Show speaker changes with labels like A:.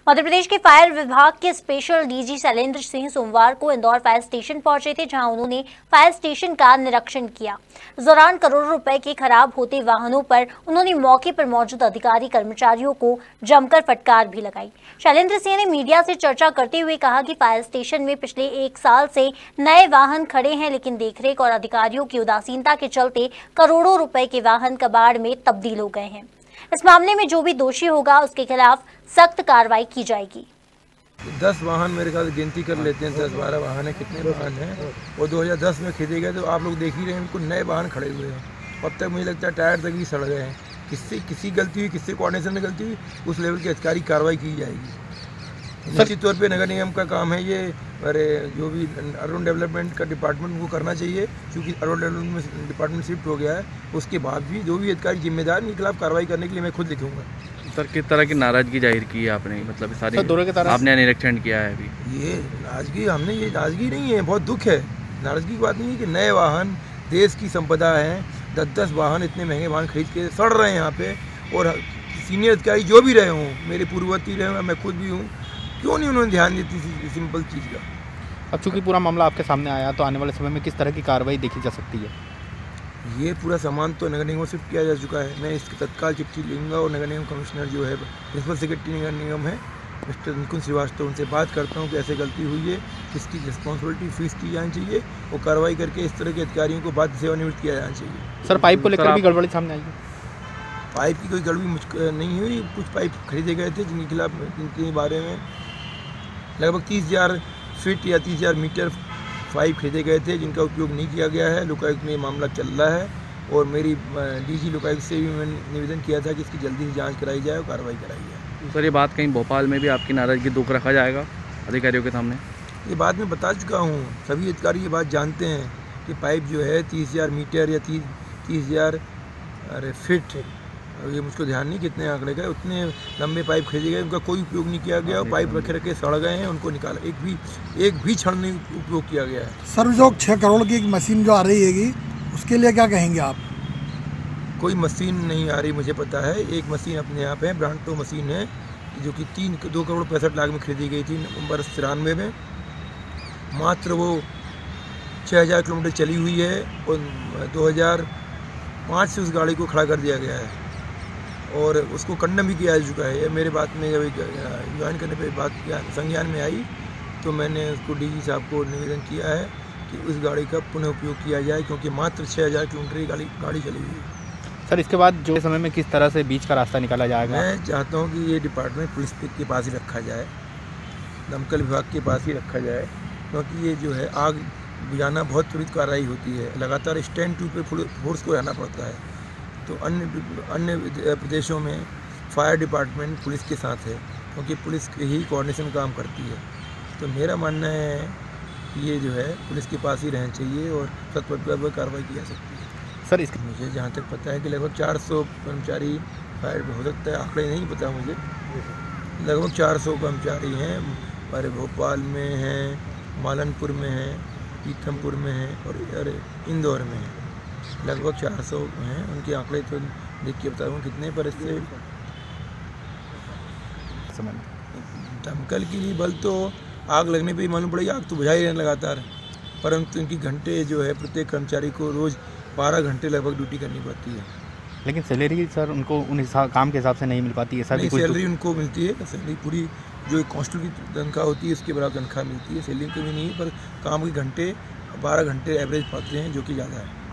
A: मध्य प्रदेश के फायर विभाग के स्पेशल डीजी शैलेंद्र सिंह सोमवार को इंदौर फायर स्टेशन पहुंचे थे, जहां उन्होंने फायर स्टेशन का निरीक्षण किया। इस दौरान करोड़ों रुपए के खराब होते वाहनों पर उन्होंने मौके पर मौजूद अधिकारी कर्मचारियों को जमकर फटकार भी लगाई। शैलेंद्र सिंह ने मीडिया से चर्चा करते हुए कहा कि फायर स्टेशन में पिछले 1 साल से नए वाहन खड़े हैं, लेकिन देखरेख और अधिकारियों की उदासीनता के चलते करोड़ों रुपए के वाहन कबाड़ में तब्दील हो गए हैं। इस मामले में जो भी दोषी होगा उसके खिलाफ सख्त कार्रवाई की जाएगी।
B: 10 वाहन मेरे ख्याल गिनती कर लेते हैं, 10-12 वाहन है। कितने वाहन हैं वो 2010 में खरीदे गए, तो आप लोग देख ही रहे हैं उनको नए वाहन खड़े हुए हैं। अब तक मुझे लगता है टायर तक भी सड़ गए हैं। किसी गलती हुई, किससे कोऑर्डिनेशन में गलती हुई, उस लेवल की अधिकारी कार्रवाई की जाएगी। निश्चित तौर पे नगर निगम का काम है ये, अरे जो भी अर्बन डेवलपमेंट का डिपार्टमेंट को करना चाहिए, क्योंकि अर्बन डेवलपमेंट डिपार्टमेंट शिफ्ट हो गया है। उसके बाद भी जो भी अधिकारी जिम्मेदार उनके खिलाफ कार्रवाई करने के लिए मैं खुद लिखूंगा।
C: सर, किस तरह की नाराजगी जाहिर की है आपने, मतलब सारी आपने निरीक्षण किया है अभी? ये
B: नाराजगी नहीं है, बहुत दुख है। नाराजगी की बात नहीं है कि नए वाहन देश की संपदा है। 10-10 वाहन, इतने महंगे वाहन खरीद के सड़ रहे हैं यहाँ पे, और सीनियर अधिकारी जो भी रहे हों, मेरे पूर्ववर्ती रहे हों, मैं खुद भी हूँ, क्यों नहीं उन्होंने ध्यान दी थी सिंपल चीज़ का।
D: अब चूंकि पूरा मामला आपके सामने आया, तो आने वाले समय में किस तरह की कार्रवाई देखी जा सकती है?
B: ये पूरा सामान तो नगर निगम शिफ्ट किया जा चुका है। मैं इसकी तत्काल चिट्ठी लूँगा और नगर निगम कमिश्नर जो है, प्रिंसिपल सेक्रेटरी नगर निगम है, मिस्टर निकुंज श्रीवास्तव, उनसे बात करता हूँ कि ऐसे गलती हुई है, किसकी रिस्पॉन्सिबिलिटी फीस की जानी चाहिए, और कार्रवाई करके इस तरह के अधिकारियों को बाध्य सेवानिवृत्त किया जाना चाहिए।
D: सर, पाइप को लेकर भी गड़बड़ी सामने आई है?
B: पाइप की कोई गड़बड़ी नहीं हुई। कुछ पाइप खरीदे गए थे जिनके खिलाफ, जिनके बारे में लगभग 30,000 फीट या 30,000 मीटर पाइप खरीदे गए थे, जिनका उपयोग नहीं किया गया है। लोकायुक्त में मामला चल रहा है, और मेरी डीजी लोकायुक्त से भी मैंने निवेदन किया था कि इसकी जल्दी से जांच कराई जाए और कार्रवाई कराई जाए।
C: सर, ये बात कहीं भोपाल में भी आपकी नाराजगी दुख रखा जाएगा अधिकारियों के सामने? ये
B: बात मैं बता चुका हूँ, सभी अधिकारी ये बात जानते हैं कि पाइप जो है 30,000 मीटर या 30,000 फीट, ये मुझको ध्यान नहीं कितने आंकड़े गए, उतने लंबे पाइप खरीदे गए, उनका कोई उपयोग नहीं किया गया। पाइप रखे सड़ गए हैं, उनको निकाला, एक भी क्षण नहीं उपयोग किया गया है।
E: सर, जो 6 करोड़ की एक मशीन जो आ रही हैगी, उसके लिए क्या कहेंगे आप?
B: कोई मशीन नहीं आ रही, मुझे पता है। एक मशीन अपने यहाँ पे ब्रांटो मशीन है, जो कि 2 करोड़ 65 लाख में खरीदी गई थी नवंबर 93 में। मात्र वो 6,000 किलोमीटर चली हुई है, और 2005 से उस गाड़ी को खड़ा कर दिया गया है, और उसको कंडम भी किया जा चुका है। मेरे बात में जब ज्वाइन करने पे बात संज्ञान में आई, तो मैंने उसको डीजी साहब को निवेदन किया है कि उस गाड़ी का पुनः उपयोग किया जाए, क्योंकि मात्र 6,000 किलोमीटर की गाड़ी चली हुई है।
D: सर, इसके बाद जो समय में किस तरह से बीच का रास्ता निकाला जाएगा?
B: मैं चाहता हूँ कि ये डिपार्टमेंट पुलिस के पास ही रखा जाए, दमकल विभाग के पास ही रखा जाए, क्योंकि ये जो है आग बुझाना बहुत त्वरित कार्रवाई होती है। लगातार स्टैंड टू पे फोर्स को रहना पड़ता है। तो अन्य प्रदेशों में फायर डिपार्टमेंट पुलिस के साथ है, क्योंकि पुलिस ही कोऑर्डिनेशन काम करती है। तो मेरा मानना है कि ये जो है पुलिस के पास ही रहना चाहिए, और तत्पर कार्रवाई की जा सकती है।
D: सर, इसके
B: मुझे जहाँ तक पता है कि लगभग 400 कर्मचारी फायर हो सकता है, आंकड़े नहीं पता मुझे, लगभग 400 कर्मचारी हैं। हमारे भोपाल में हैं, मालनपुर में हैं, पीथमपुर में हैं, और इंदौर में हैं। लगभग 400 हैं। उनके आंकड़े तो देख के बता रहा हूँ कितने, पर इससे दमकल की भी बल तो आग लगने पे ही मालूम पड़ेगी, आग तो बुझा ही रहने लगातार, परंतु इनकी घंटे जो है प्रत्येक कर्मचारी को रोज़ 12 घंटे लगभग ड्यूटी करनी पड़ती है।
D: लेकिन सैलरी सर उनको उन काम के हिसाब से नहीं मिल पाती है? सर,
B: सैलरी उनको मिलती है, सैलरी पूरी जो कांस्टेबल की तनख्वाह होती है उसके बराबर तनख्वाह मिलती है। सैलरी कभी नहीं है, पर काम के घंटे 12 घंटे एवरेज पाते हैं, जो कि ज़्यादा है।